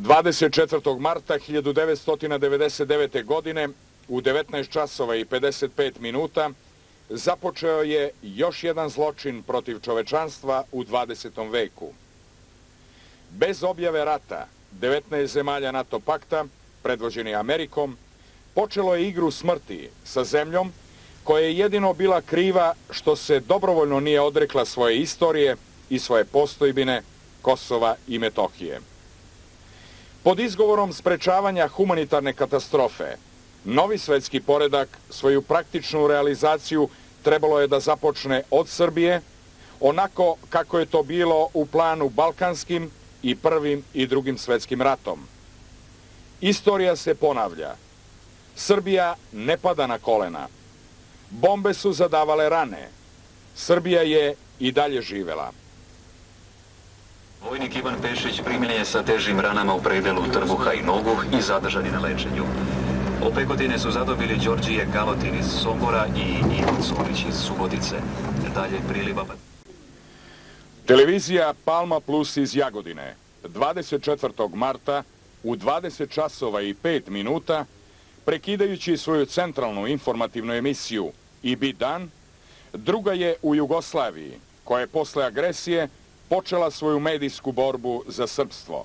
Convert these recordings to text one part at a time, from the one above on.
24. marta 1999. godine u 19 časova i 55 minuta započeo je još jedan zločin protiv čovečanstva u 20. veku. Bez objave rata, 19 zemalja NATO pakta, predvođeni Amerikom, počelo je igru smrti sa zemljom koja je jedino bila kriva što se dobrovoljno nije odrekla svoje istorije i svoje postojbine Kosova i Metohije. Pod izgovorom sprečavanja humanitarne katastrofe, novi svetski poredak svoju praktičnu realizaciju trebalo je da započne od Srbije, onako kako je to bilo u planu Balkanskim i Prvim i Drugim svetskim ratom. Istorija se ponavlja. Srbija ne pada na kolena. Bombe su zadavale rane. Srbija je i dalje živela. Vojnik Ivan Pešić primljen je sa težim ranama u predelu trbuha i nogu i zadržani na lečenju. Obe godine su zadobili Đorđije Galotin iz Sombora i Ivan Solić iz Subotice. Dalje priliva... Televizija Palma Plus iz Jagodine 24. marta u 20 časova i 5 minuta, prekidajući svoju centralnu informativnu emisiju IBI dan, druga je u Jugoslaviji, koja je posle agresije počela svoju medijsku borbu za srpstvo.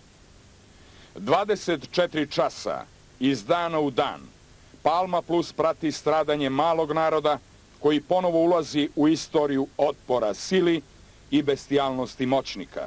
24 časa iz dana u dan Palma Plus prati stradanje malog naroda koji ponovo ulazi u istoriju otpora sili i bestijalnosti moćnika.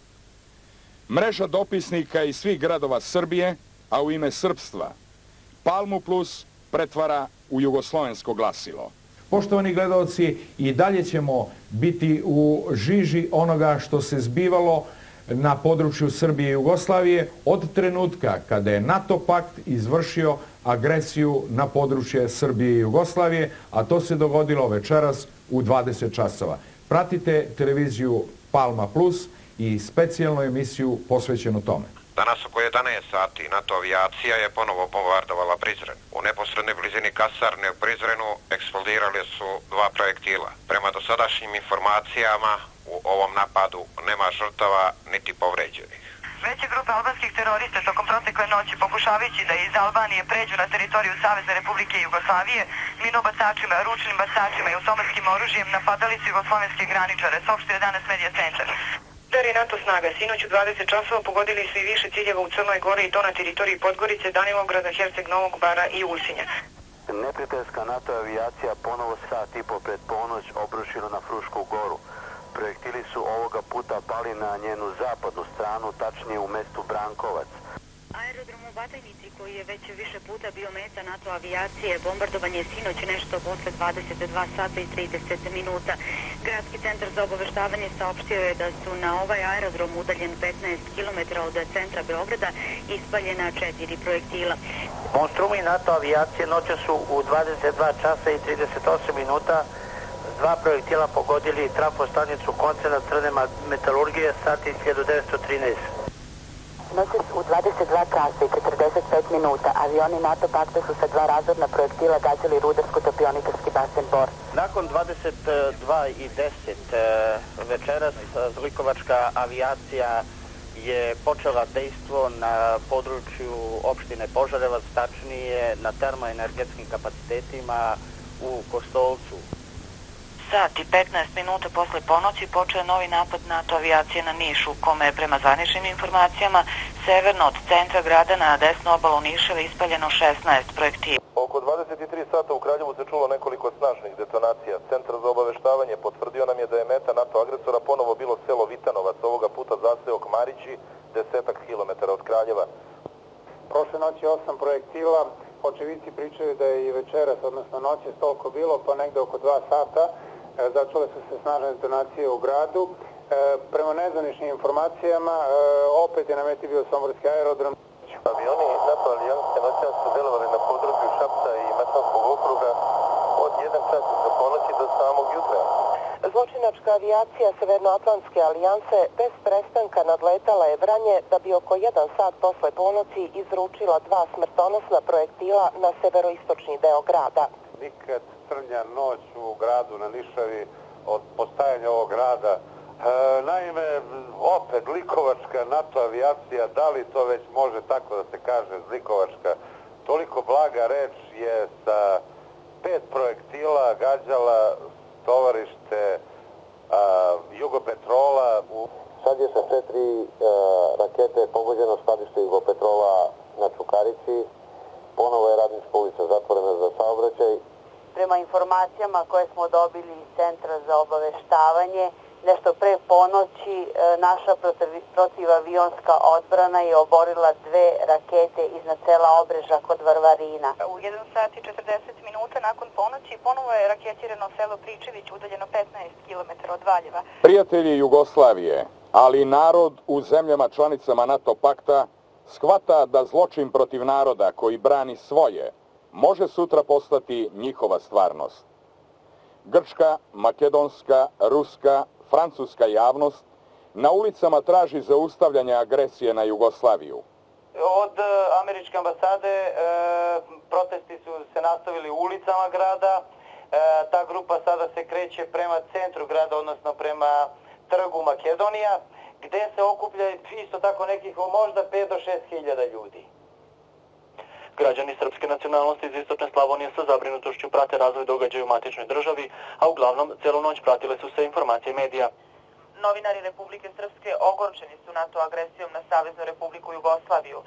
Mreža dopisnika iz svih gradova Srbije, a u ime srpstva, Palmu Plus pretvara u jugoslovensko glasilo. Poštovani gledalci, i dalje ćemo biti u žiži onoga što se zbivalo na području Srbije i Jugoslavije od trenutka kada je NATO pakt izvršio agresiju na područje Srbije i Jugoslavije, a to se dogodilo večeras u 20 časova. Pratite televiziju Palma Plus i specijalnu emisiju posvećenu tome. Danas oko 11 sati NATO avijacija je ponovo bombardovala Prizren. U neposrednoj blizini kasarne u Prizrenu eksplodirali su dva projektila. Prema dosadašnjim informacijama u ovom napadu nema žrtava niti povređenih. Veće grupe albanskih terorista tokom protekle noći pokušavajući da iz Albanije pređu na teritoriju Savezne Republike Jugoslavije, minobacačima, ručnim bacačima i automatskim oružjem napadali su jugoslovenske graničare, saopštio je danas Media Centar. Udari NATO snaga sinoć u 20 časova pogodili su i više ciljeva u Crnoj Gori i to na teritoriji Podgorice, Danilograda, Herceg Novog Bara i Ulcinja. Neprijateljska NATO avijacija ponovo sat i po pred ponoć obrušila na Frušku goru. Projektili su ovoga puta pali na njenu zapadnu stranu, tačnije u mestu Brankovac. Aerodrom u Batajnici, koji je već više puta bio meta NATO avijacije, bombardovan je sinoć nešto posle 22 sata i 30 minuta. Gradski centar za obaveštavanje saopštio je da su na ovaj aerodrom udaljen 15 km od centra Beograda ispaljena 4 projektila. Monstrumi NATO avijacije noće su u 22 časa i 38 minuta dva projektila pogodili trafostanicu koncerna Crne metalurgije sati 1913. Noćas u 22 časa i 45 minuta avioni NATO pakta su sa dva razorna projektila gađali rudarsko-topionikarski basen Bor. Nakon 22 i 10 večeras zlikovačka avijacija je počela dejstvo na području opštine Požarevac, tačnije na termoenergetskim kapacitetima u Kostolcu. Sat i 15 minuta posle ponoći počeo novi napad NATO avijacije na Niš, u kome je prema zvaničnim informacijama severno od centra grada na desnu obalu Niševa ispaljeno 16 projektila. Oko 23 sata u Kraljevu se čulo nekoliko snažnih detonacija. Centar za obaveštavanje potvrdio nam je da je meta NATO agresora ponovo bilo selo Vitanovac, ovoga puta zaseok Marići, 10 kilometara od Kraljeva. Prošle noći 8 projektila, očevici pričaju da je i večeras, odnosno noće toliko bilo, pa negde oko 2 sata. Začule su se snažne detonacije u gradu. Prema nezvaničnim informacijama, opet je na meti bio somborski aerodrom. Avioni NATO alijanske noćas su delovali na području Šapca i Mačvanskog okruga od 1 čas do ponoći do samog jutra. Zločinačka avijacija Severnoatlantske alijanse bez prestanka nadletala je Vranje da bi oko 1 sat posle ponoći izručila 2 smrtonosna projektila na severoistočni deo grada. Nikad crnja noć u gradu na Nišavi od postajanja ovog grada, Naime, opet zlikovačka NATO avijacija, da li to već može tako da se kaže zlikovačka, toliko blaga reč je sa 5 projektila gađala tovarište Jugopetrola. Sad je sa 4 rakete pogođeno skladište Jugopetrola na Čukarici. Ponovo je Radnička ulica zatvorena za saobraćaj. Prema informacijama koje smo dobili iz Centra za obaveštavanje, nešto pre ponoći naša protivavionska odbrana je oborila 2 rakete iznad sela Obreža kod Varvarina. U 1 sat i 40 minuta nakon ponoći ponovo je raketirano selo Pričević, udaljeno 15 km od Valjeva. Prijatelji Jugoslavije, ali i narod u zemljama članicama NATO pakta shvata da zločin protiv naroda koji brani svoje može sutra postati njihova stvarnost. Grčka, makedonska, ruska, francuska javnost na ulicama traži zaustavljanje agresije na Jugoslaviju. Od američke ambasade protesti su se nastavili u ulicama grada. Ta grupa sada se kreće prema centru grada, odnosno prema trgu Makedonija, gde se okuplja isto tako nekih možda 5 do 6 hiljada ljudi. Građani srpske nacionalnosti iz istočne Slavonije sa zabrinutošću prate razvoj događaja u matičnoj državi, a uglavnom celu noć pratile su se informacije medija. Novinari Republike Srpske ogorčeni su NATO agresijom na Saveznu Republiku Jugoslaviju.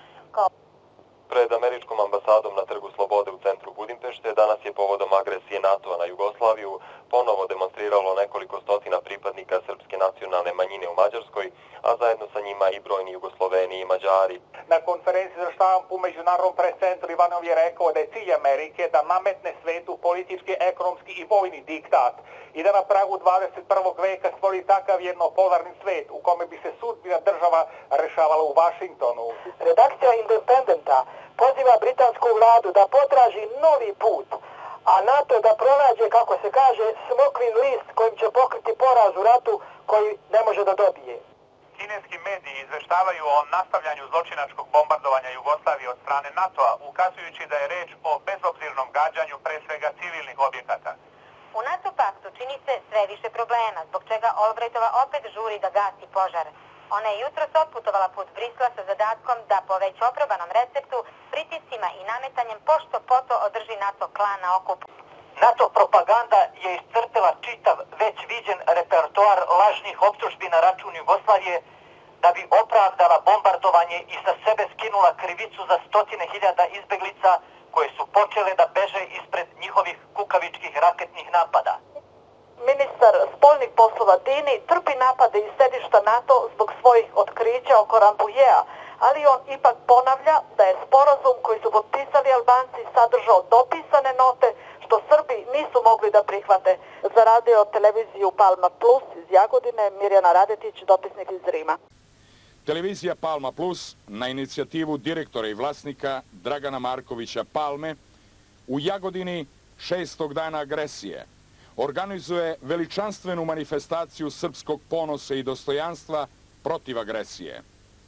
Pred američkom ambasadom na Trgu Slobode u centru Budimpešte danas je povodom agresije NATO-a na Jugoslaviju ponovo demonstriralo nekoliko stotina pripadnika srpske nacionalne manjine u Mađarskoj, a zajedno sa njima i brojni Jugosloveni i Mađari. Na konferenciji za štampu u Međunarodnom prescentru Ivanov je rekao da je cilj Amerike da nametne svetu politički, ekonomski i vojni diktat i da na pragu 21. veka stvori takav jednopolarni svet u kome bi se sudbina država rešavala u Vašingtonu. Redakcija Independenta poziva britansku vladu da potraži novi put, a NATO da pronađe, kako se kaže, smokvin list kojim će pokriti poraz u ratu koji ne može da dobije. Kineski mediji izveštavaju o nastavljanju zločinačkog bombardovanja Jugoslavije od strane NATO-a, ukazujući da je reč o bezobzirnom gađanju pre svega civilnih objekata. U NATO paktu čini se sve više problema, zbog čega Albrightova opet žuri da gasi požar. Ona je jutros otputovala put Brisla sa zadatkom da po već oprobanom receptu, pritiscima i nametanjem pošto poto održi NATO klan na okupu. NATO propaganda je iscrpela čitav već viđen repertoar lažnih optužbi na račun Jugoslavije da bi opravdala bombardovanje i sa sebe skinula krivicu za 100.000 izbeglica koje su počele da beže ispred njihovih kukavičkih raketnih napada. Ministar spoljnih poslova Dini trpi napade iz sedišta NATO zbog svojih otkrića oko Rambujea, ali on ipak ponavlja da je sporazum koji su potpisali Albanci sadržao dopisane note što Srbi nisu mogli da prihvate. Za radio televiziju Palma Plus iz Jagodine, Mirjana Radetić, dopisnik iz Rima. Televizija Palma Plus na inicijativu direktora i vlasnika Dragana Markovića Palme u Jagodini 6. dana agresije organizuje veličanstvenu manifestaciju srpskog ponosa i dostojanstva protiv agresije.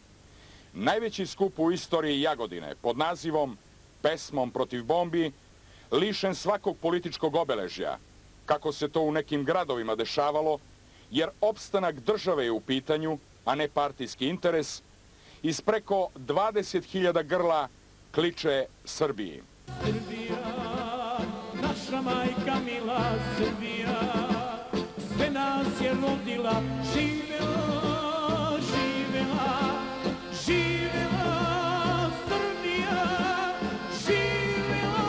Najveći skup u istoriji Jagodine pod nazivom Pesmom protiv bombi, lišen svakog političkog obeležja, kako se to u nekim gradovima dešavalo, jer opstanak države je u pitanju, a ne partijski interes, iz preko 20.000 grla kliče Srbiji. Srbija, naša majka mila Srbija, sve nas je rodila, živela, živela, živela Srbija, živela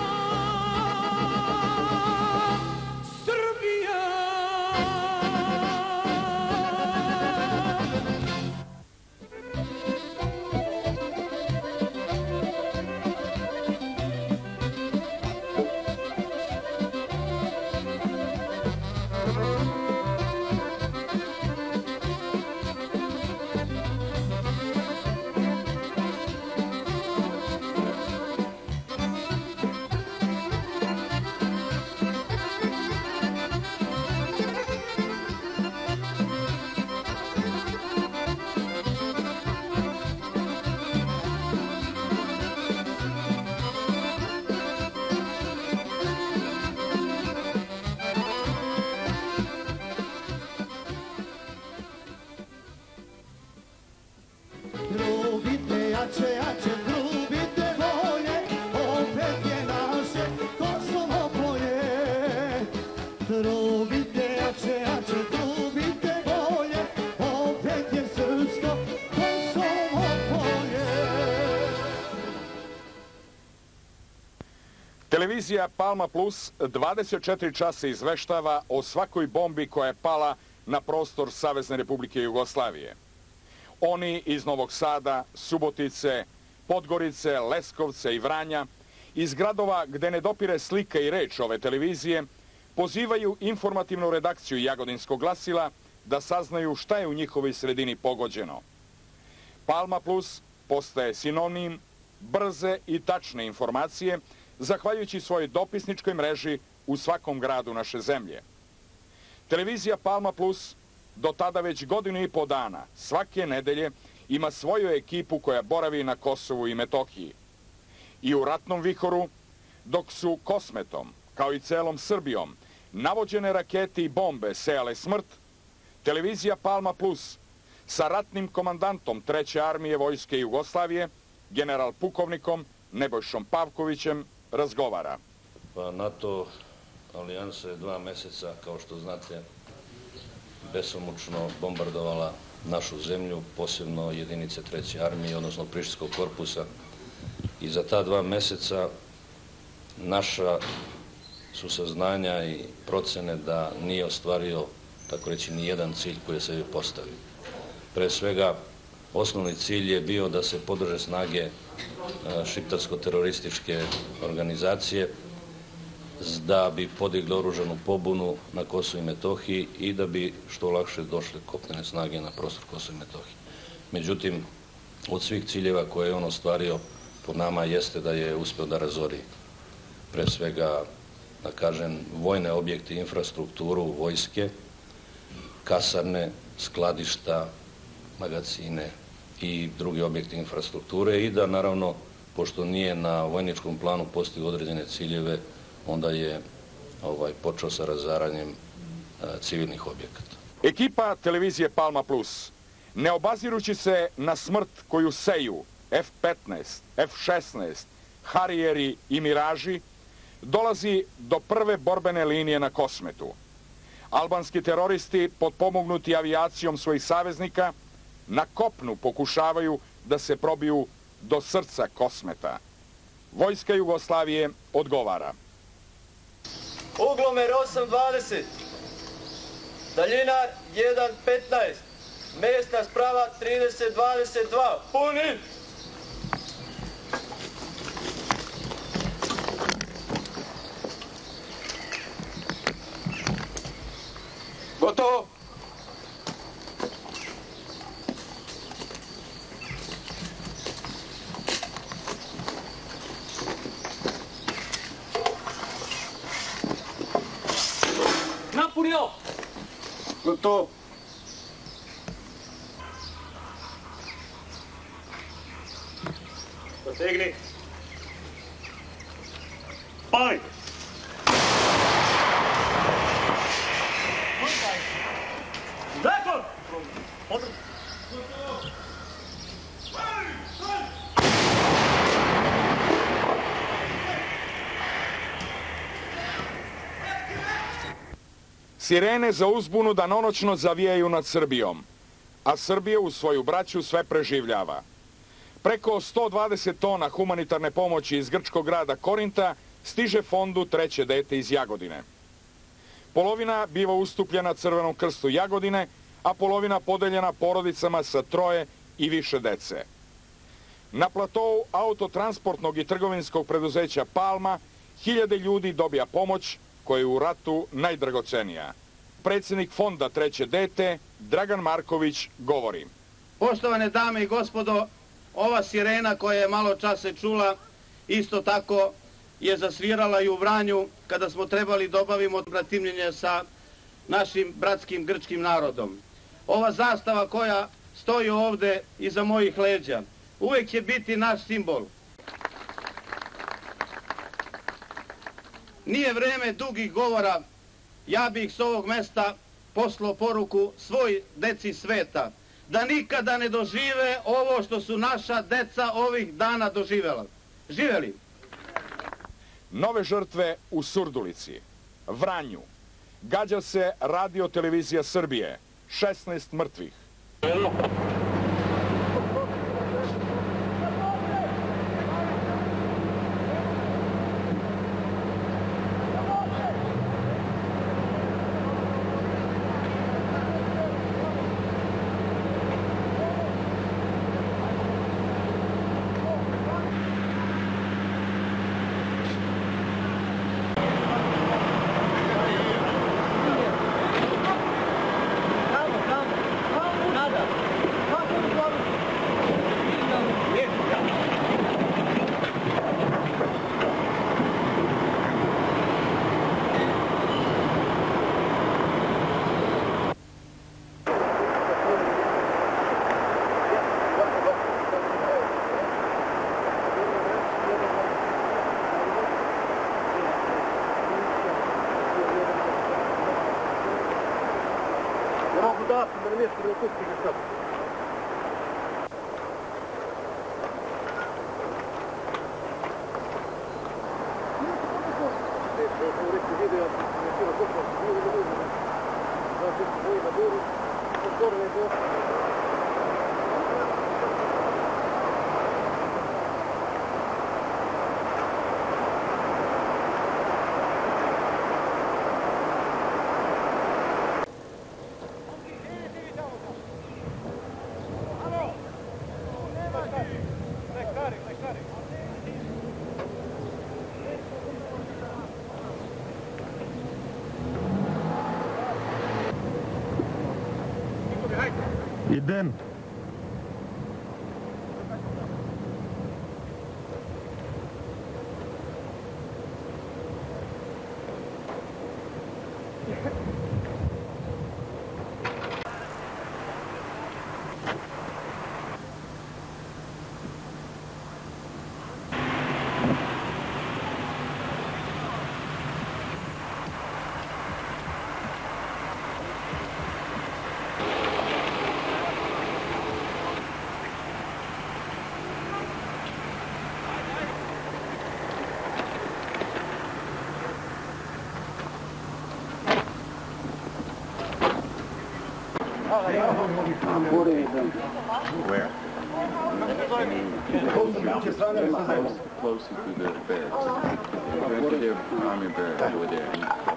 Srbija. Televizija Palma Plus 24 časa izveštava o svakoj bombi koja je pala na prostor Savezne Republike Jugoslavije. Oni iz Novog Sada, Subotice, Podgorice, Leskovce i Vranja, iz gradova gde ne dopire slika i reč ove televizije, pozivaju informativnu redakciju Jagodinskog glasila da saznaju šta je u njihovoj sredini pogođeno. Palma Plus postaje sinonim brze i tačne informacije, zahvaljujući svojoj dopisničkoj mreži u svakom gradu naše zemlje. Televizija Palma Plus do tada već godinu i po dana, svake nedelje, ima svoju ekipu koja boravi na Kosovu i Metohiji. I u ratnom vihoru, dok su Kosmetom, kao i celom Srbijom, navođene rakete i bombe sejale smrt, televizija Palma Plus sa ratnim komandantom 3. armije Vojske Jugoslavije, general pukovnikom Nebojšom Pavkovićem, razgovara. Pa NATO alijansa je 2 meseca, kao što znate, besomučno bombardovala našu zemlju, posebno jedinice 3. armije, odnosno Prištinskog korpusa. I za ta 2 meseca naša su saznanja i procene da nije ostvario, tako reći, ni jedan cilj koji je sebi postavio. Pre svega, osnovni cilj je bio da se podrže snage šiptarsko-terorističke organizacije, da bi podigli oružanu pobunu na Kosovu i Metohiji i da bi što lakše došle kopnene snage na prostor Kosova i Metohije. Međutim, od svih ciljeva koje je on ostvario, po nama jeste da je uspeo da razori pre svega, da kažem, vojne objekte, infrastrukturu, vojske, kasarne, skladišta, magacine i drugi objekti infrastrukture i da, naravno, pošto nije na vojničkom planu postigao određene ciljeve, onda je počeo sa razaranjem civilnih objekata. Ekipa televizije Palma Plus, ne obazirući se na smrt koju seju F-15, F-16, Harijeri i Miraži, dolazi do prve borbene linije na Kosmetu. Albanski teroristi, potpomognuti avijacijom svojih saveznika, na kopnu pokušavaju da se probiju do srca Kosmeta. Vojska Jugoslavije odgovara. Uglomer 8.20, daljina 1.15, mesta sprava 30.22, puni! Gotovo! Napunio! Gotovo! Potegni! Pali! Zakon! Sirene za uzbunu danonoćno zavijaju nad Srbijom, a Srbija u svoju braću sve preživljava. Preko 120 tona humanitarne pomoći iz grčkog grada Korinta stiže fondu Treće dete iz Jagodine. Polovina biva ustupljena Crvenom krstu Jagodine, a polovina podeljena porodicama sa 3 i više dece. Na platou autotransportnog i trgovinskog preduzeća Palma 1000 ljudi dobija pomoć koja je u ratu najdragocenija. Predsjednik fonda Treće dete, Dragan Marković, govori. Poštovane dame i gospodo, ova sirena koja je malo čas se čula, isto tako je zasvirala i u Vranju kada smo trebali da obavimo bratimljenje sa našim bratskim grčkim narodom. Ova zastava koja stoji ovde iza mojih leđa uvek će biti naš simbol. Nije vreme dugih govora, ja bih s ovog mesta poslao poruku svoj deci sveta, da nikada ne dožive ovo što su naša deca ovih dana doživela. Živeli! Nove žrtve u Surdulici, Vranju. Gađa se Radio televizija Srbije, 16 mrtvih. Idem. Where? Closer to the bed. Go to their army barracks over there.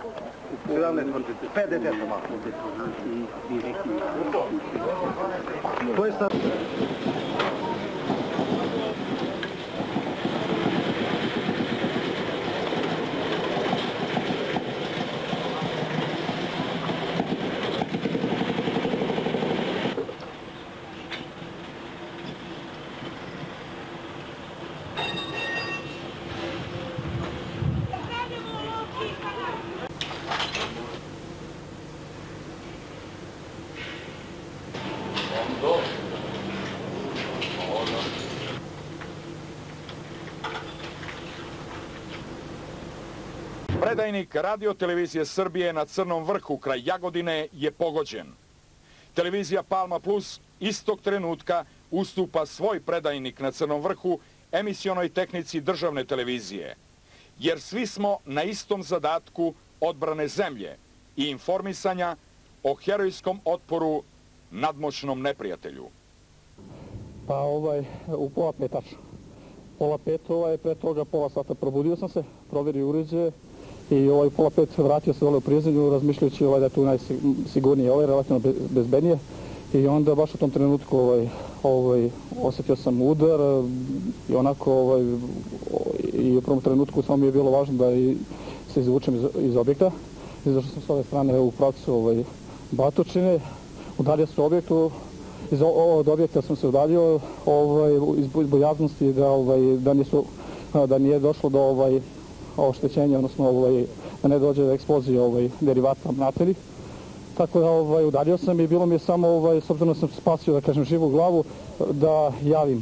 Predajnik Radio televizije Srbije na Crnom vrhu kraj Jagodine je pogođen. Televizija Palma Plus istog trenutka ustupa svoj predajnik na Crnom vrhu emisionoj tehnici državne televizije, jer svi smo na istom zadatku odbrane zemlje i informisanja o herojskom otporu nadmoćnom neprijatelju. Pa u pola pet tačno. Pola pet, pre toga pola sata probudio sam se, proverio uređaje i pola pet vratio se u prizemlju razmišljajući da je tu najsigurnije, relativno bezbednije. I onda baš u tom trenutku osjetio sam udar i onako i u prvom trenutku samo mi je bilo važno da se izvučem iz objekta. Izašao sam s ove strane u pravcu Batočine, udaljio se objektu. Od objekta sam se udaljio iz bojaznosti da nije došlo do oštećenja, odnosno da ne dođe do eksplozije derivata natreli. Tako da udaljio sam i bilo mi je samo, s obzirom da sam spasio, da kažem, živu glavu, da javim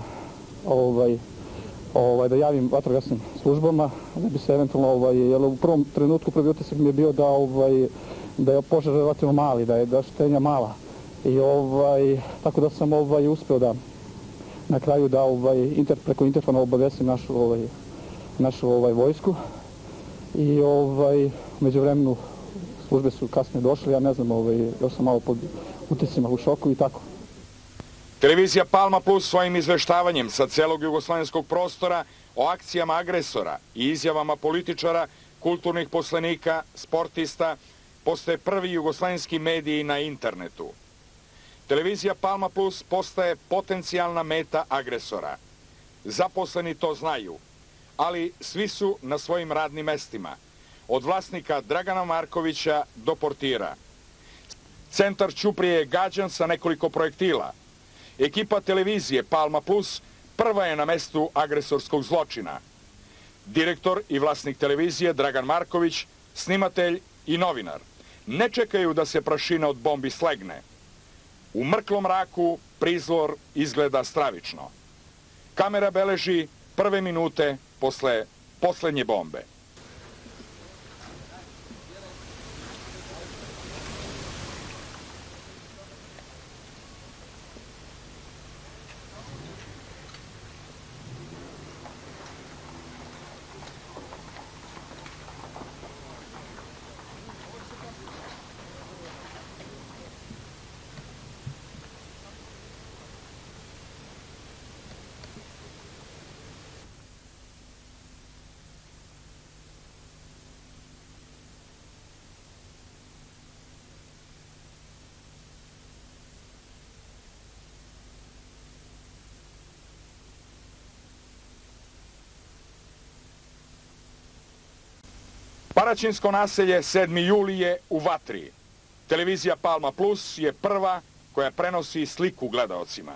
vatrogasnim službama, da bi se eventualno, jer u prvom trenutku prvi utisak mi je bio da je požar relativno mali, da je štenja mala. I tako da sam uspeo da na kraju da preko interfona obavesim našu vojsku i među vremenu službe su kasnije došle, ja ne znam, još sam malo pod utiscima u šoku i tako. Televizija Palma Plus svojim izveštavanjem sa celog jugoslavenskog prostora o akcijama agresora i izjavama političara, kulturnih poslenika, sportista, postaje prvi jugoslavenski mediji na internetu. Televizija Palma Plus postaje potencijalna meta agresora. Zaposleni to znaju, ali svi su na svojim radnim mestima, od vlasnika Dragana Markovića do portira. Centar Ćuprije je gađan sa nekoliko projektila. Ekipa televizije Palma Plus prva je na mestu agresorskog zločina. Direktor i vlasnik televizije Dragan Marković, snimatelj i novinar, ne čekaju da se prašina od bombi slegne. U mrklom mraku prizor izgleda stravično. Kamera beleži prve minute posle poslednje bombe. Paraćinsko naselje 7. juli je u vatri. Televizija Palma Plus je prva koja prenosi sliku gledaocima.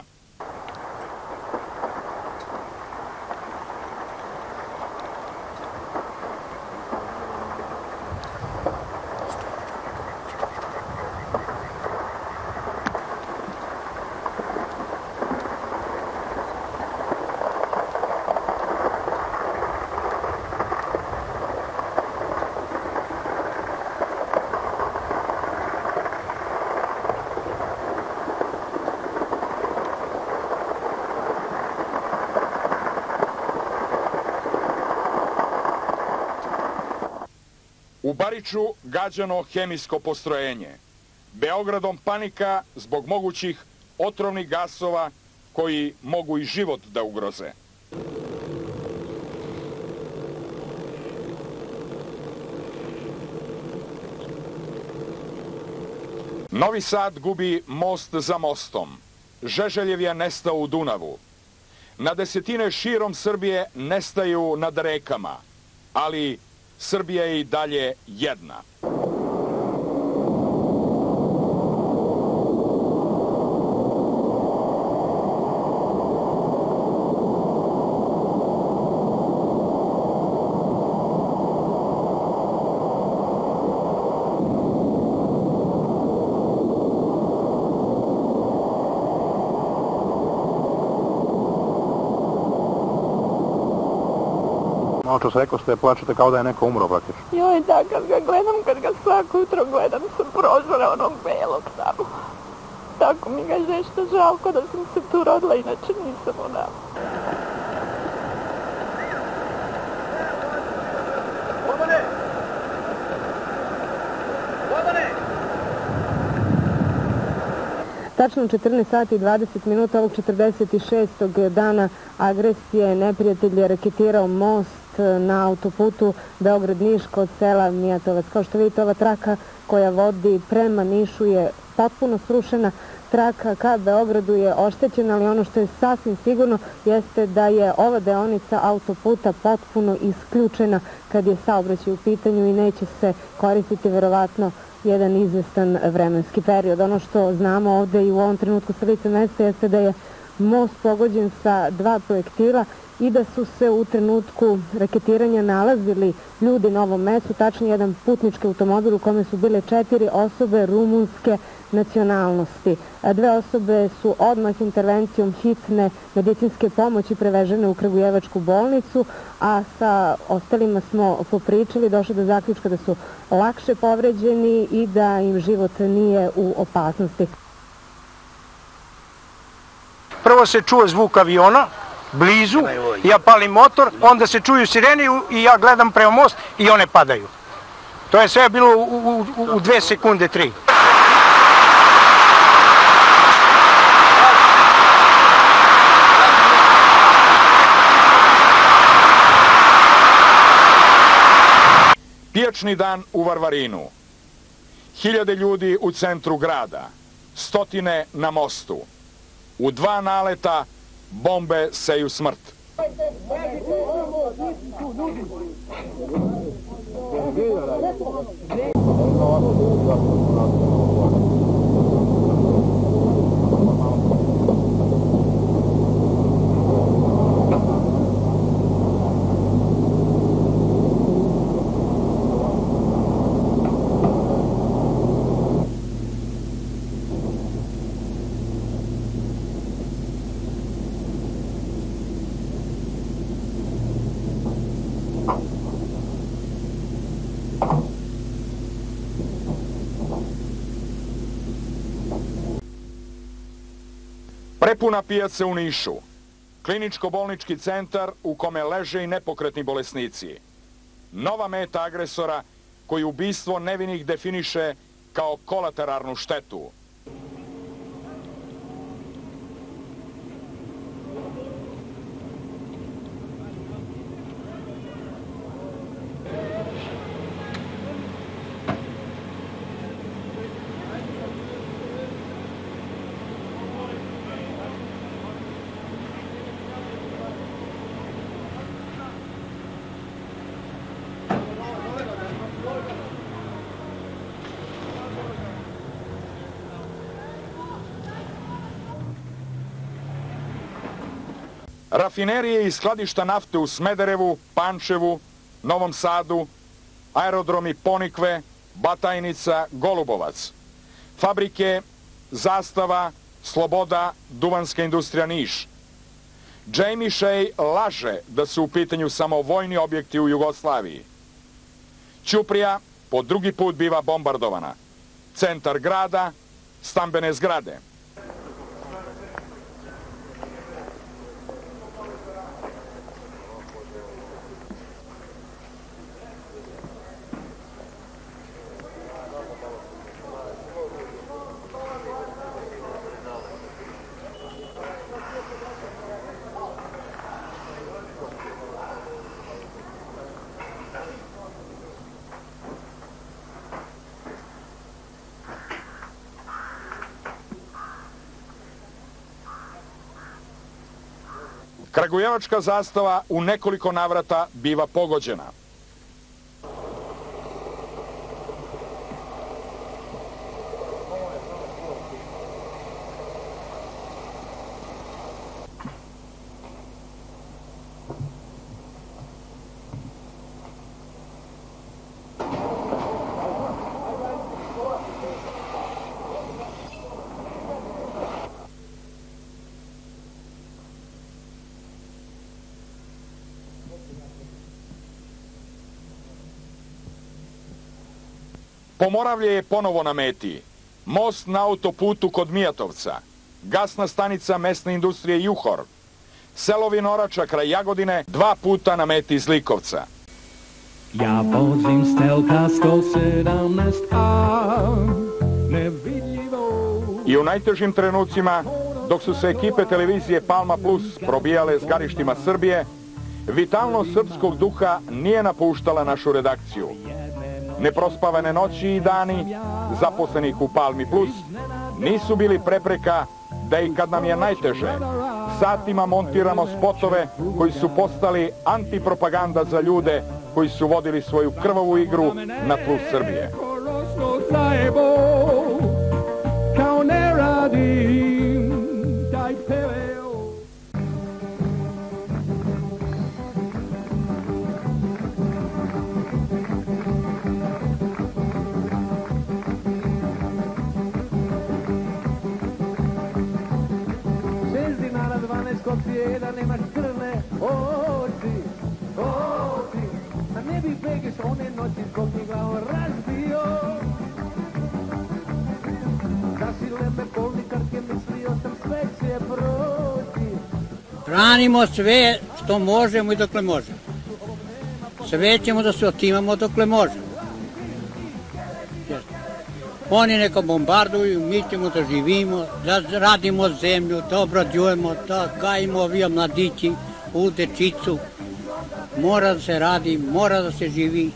U Bariču gađano hemijsko postrojenje. Beogradom panika zbog mogućih otrovnih gasova koji mogu i život da ugroze. Novi Sad gubi most za mostom. Žeželjev je nestao u Dunavu. Na desetine širom Srbije nestaju nad rekama, ali Srbija je i dalje jedna. Malo čas rekao ste, plačete kao da je neko umro praktično. Joj, da, kad ga svako jutro gledam sa prozora onog belog tamo. Tako mi ga je nešto žalko da sam se tu rodila, inače nisam ona. Tačno 14 sati i 20 minuta ovog 46. dana agresije neprijatelj je raketirao most na autoputu Beograd-Niš kod sela Mijatovac. Kao što vidite, ova traka koja vodi prema Nišu je potpuno srušena. Traka ka Beogradu je oštećena, ali ono što je sasvim sigurno jeste da je ova deonica autoputa potpuno isključena kad je saobraćaj u pitanju i neće se koristiti verovatno jedan izvestan vremenski period. Ono što znamo ovde i u ovom trenutku sa lice mesta jeste da je most pogođen sa 2 projektila i da su se u trenutku raketiranja nalazili ljudi na ovom mestu, tačnije jedan putnički automobil u kome su bile 4 osobe rumunske nacionalnosti. 2 osobe su odmah intervencijom hitne medicinske pomoći prevežene u Kragujevačku bolnicu, a sa ostalima smo popričali, došli do zaključka da su lakše povređeni i da im život nije u opasnosti. Prvo se čuo zvuk aviona, blizu, ja palim motor, onda se čuju sirene i ja gledam prema most i one padaju. To je sve bilo u 2 sekunde, 3. Pijačni dan u Varvarinu. 1000 ljudi u centru grada, 100 na mostu. U 2 naleta bombe seju smrt. Prepuna pijaca u Nišu. Kliničko-bolnički centar u kome leže i nepokretni bolesnici. Nova meta agresora koji ubistvo nevinih definiše kao kolateralnu štetu. Rafinerije i skladišta nafte u Smederevu, Pančevu, Novom Sadu, aerodromi Ponikve, Batajnica, Golubovac. Fabrike Zastava, Sloboda, Duvanska industrija Niš. Jamie Shea laže da su u pitanju samo vojni objekti u Jugoslaviji. Ćuprija po drugi put biva bombardovana. Centar grada, stambene zgrade. Kragujevačka zastava u nekoliko navrata biva pogođena. Pomoravlje je ponovo na meti. Most na autoputu kod Mijatovca. Gasna stanica mesne industrije Juhor. Selo Vinorača kraj Jagodine 2 puta na meti iz Likovca. Ja vozim Stelka 117A, nevidljivo. I u najtežim trenucima, dok su se ekipe televizije Palma Plus probijale s garištima Srbije, vitalnost srpskog duha nije napuštala našu redakciju. Neprospavane noći i dani zaposlenih u Palmi Plus nisu bili prepreka da i kad nam je najteže, satima montiramo spotove koji su postali antipropaganda za ljude koji su vodili svoju krvavu igru na tlu Srbije. Kao ne radim, daj peveo. Dinara 12 kopije, da nemaš crne oči, oči. A ne bi begiš one noći zbog mi glavom razbio. Da si lepe polnikarke mislio sam sve će proći. Branimo sve što možemo i dokle možemo. Sve ćemo da se otimamo dokle možemo. Oni neka bombarduju, mi ćemo da živimo, da radimo zemlju, da obrađujemo, da gajimo avion mladići, u dečicu. Mora da se radi, mora da se živi.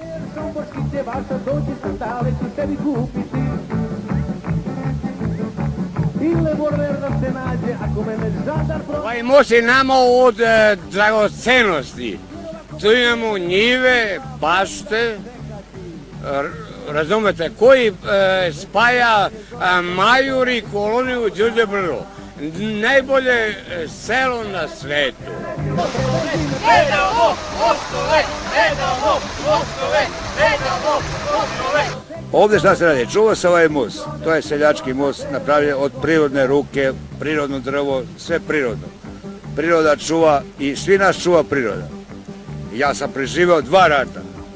Ovaj most je nama od dragocenosti. Tu imamo njive, bašte, razumete, koji spaja Majur i koloniju Đurđe Brdo. Najbolje selo na svetu. Ne damo mostove, ne damo mostove, ne damo mostove. Ovdje šta se radi? Čuva se ovaj most. To je seljački most napravljen od prirodne ruke, prirodno drvo, sve prirodno. Priroda čuva i svi nas čuva priroda. Ja sam preživeo 2 rata.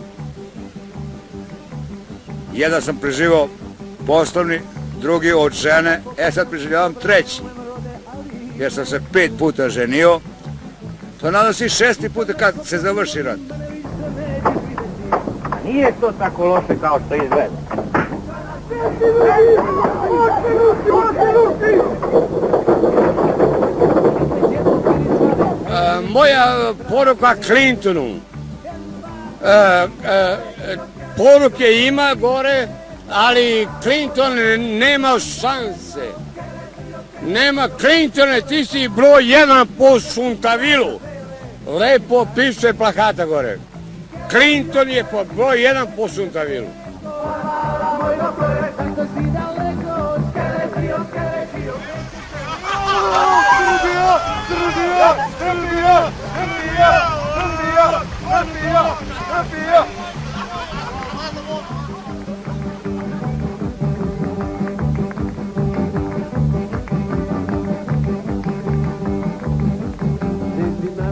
Jedan sam preživao poslovni, drugi od žene, sad preživljavam 3. Jer sam se 5 puta ženio. To nadam se 6. puta kad se završi rat. Nije to tako loše kao što izgleda. Moja poruka Clintonu. Poruke ima gore, ali Clinton nema šanse. Nema Clintone, ti si broj 1 po Suntavilu. Lepo piše plakata gore. Clinton je broj 1 po Suntavilu. Srbija, Srbija,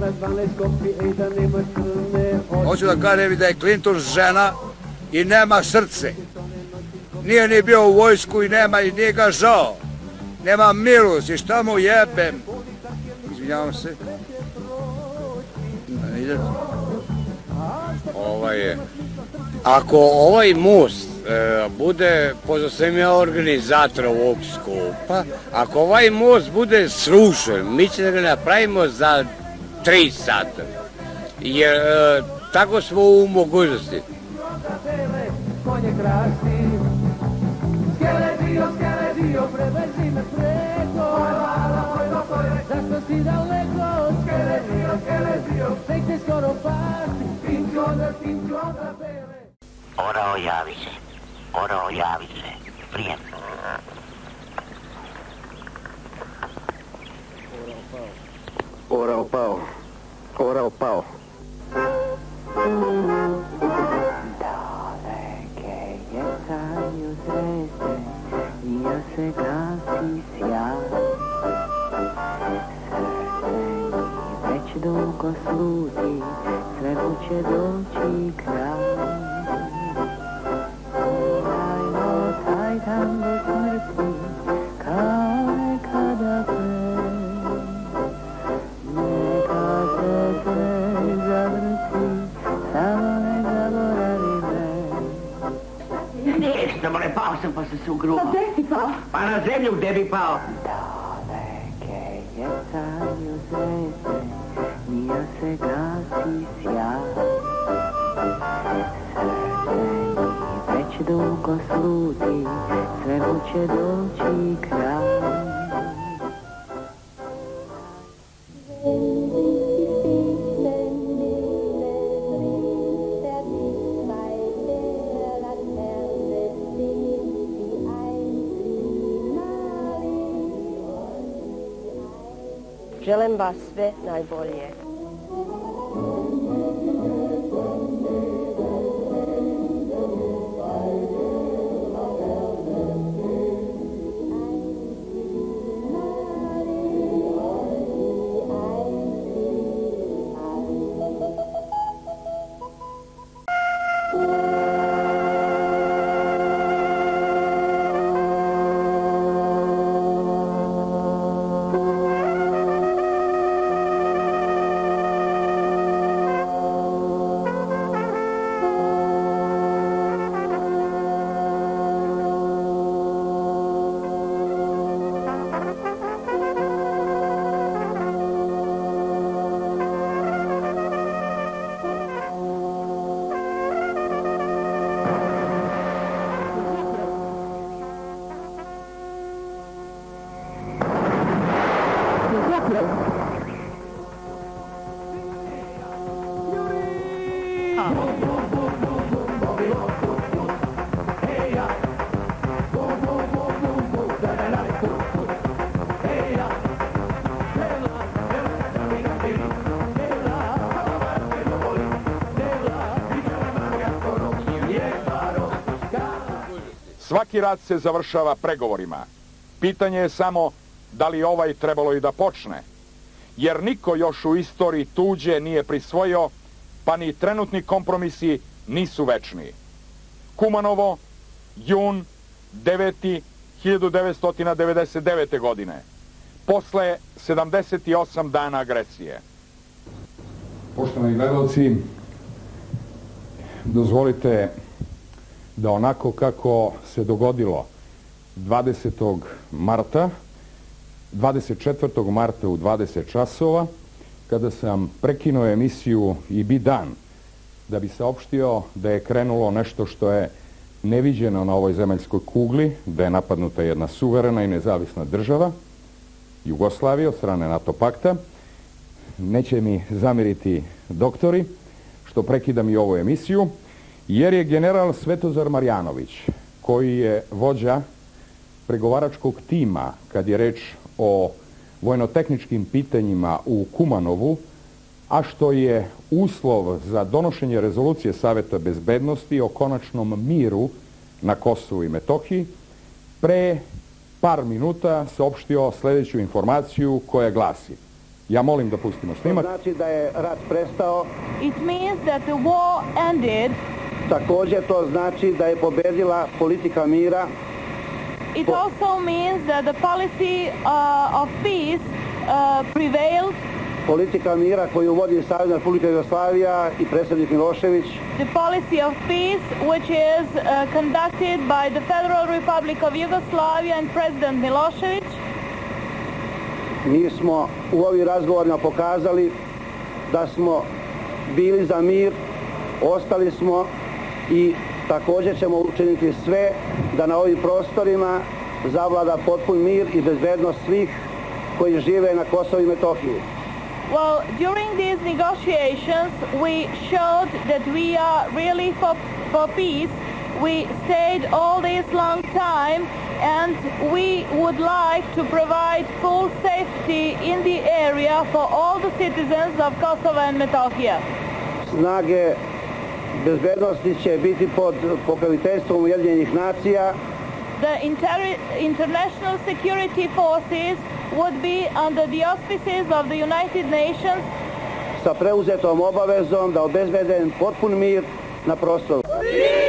Hoću da kažem da je Clinton žena i nema srce. Nije ni bio u vojsku i nije ga žao. Nema milost i šta mu jebem. Izvinjavam se. Ako ovaj most bude, pošto sam ja organizator ovog skupa, ako ovaj most bude srušen, mi ćemo da ga napravimo za 3 sata. Jer tako smo u mogućnosti. Orao javi se, prijem. Orao pao. Daleke jetaju zvijezde, ja se gasi sjaj. Srce mi već dugo sluti, svemu će doći kraj. Ajmo taj tango smrti, kao nekada pre. Neka se sve zavrti, samo ne zaboravi me. Ništa, mole, pao sam pa sam se ugrumao. Gde si pao? Pa na zemlju, gde bi pao? Daleke jetaju zvijezde, ja se gasi sjaj. Srce mi već dugo sluti, svemu će doći kraj. Želim vas sve najbolje. Svaki rat se završava pregovorima. Pitanje je samo da li ovaj trebalo i da počne. Jer niko još u istoriji tuđe nije prisvojio, pa ni trenutni kompromisi nisu večni. Kumanovo, jun 9. 1999. godine. Posle 78 dana agresije. Poštovani gledalci, dozvolite da onako kako se dogodilo 24. marta u 20 časova, kada sam prekinuo emisiju I bi dan, da bi saopštio da je krenulo nešto što je neviđeno na ovoj zemaljskoj kugli, da je napadnuta jedna suverena i nezavisna država, Jugoslavija, od strane NATO pakta. Neće mi zameriti doktori što prekidam i ovu emisiju, jer je general Svetozar Marjanović, koji je vođa pregovaračkog tima kad je reč o vojno-tehničkim pitanjima u Kumanovu, a što je uslov za donošenje rezolucije Saveta bezbednosti o konačnom miru na Kosovu i Metohiji, pre par minuta saopštio sljedeću informaciju koja glasi: Ja molim da pustimo snimak. To znači da je rat prestao. It means that the war ended. Također to znači da je pobedila politika mira. It also means that the policy of peace prevailed. Politika mira koju vodi Savezna Republika Jugoslavija i predsjednik Milošević. The policy of peace which is conducted by the Federal Republic of Yugoslavia and President Milošević. Mi smo u ovim razgovorima pokazali da smo bili za mir, ostali smo i također ćemo učiniti sve da na ovim prostorima zavlada potpun mir i bezbednost svih koji žive na Kosovu i Metohiji. Well, during these negotiations, we showed that we are really for peace. We stayed all this long time, and we would like to provide full safety in the area for all the citizens of Kosovo and Metohija. Snage bezbednosti će biti pod pokroviteljstvom Ujedinjenih nacija. The international security forces would be under the auspices of the United Nations. Sa preuzetom obavezom da obezbede potpun mir na prostoru.